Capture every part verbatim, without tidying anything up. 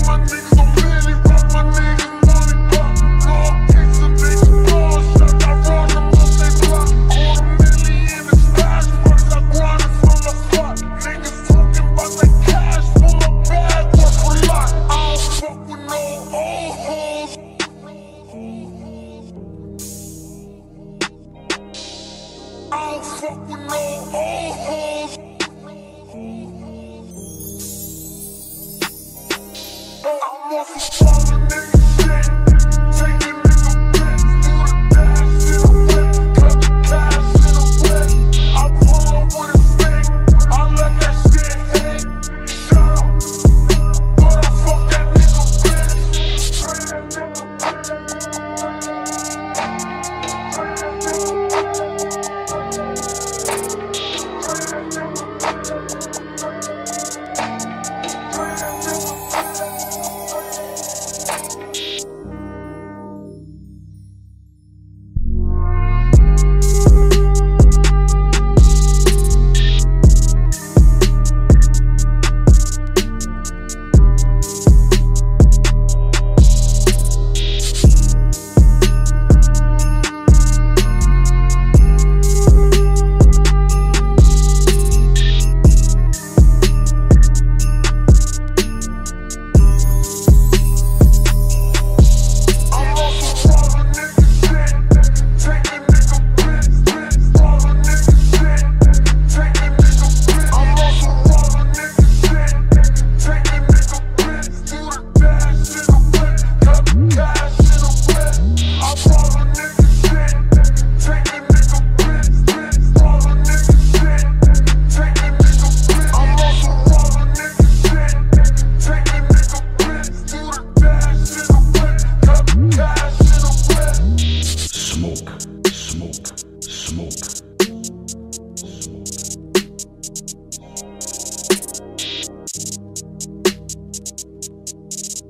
Fuck with no old hoes. I'm off a falling nigga shit. Take a nigga bitch, do the dash in a whip, cut the cash in a whip. I pull up with a stick, I let that shit hit. Shut up, but I fuck that nigga bitch. Pray that nigga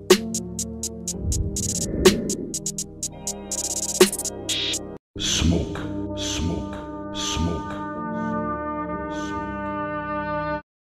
Smoke.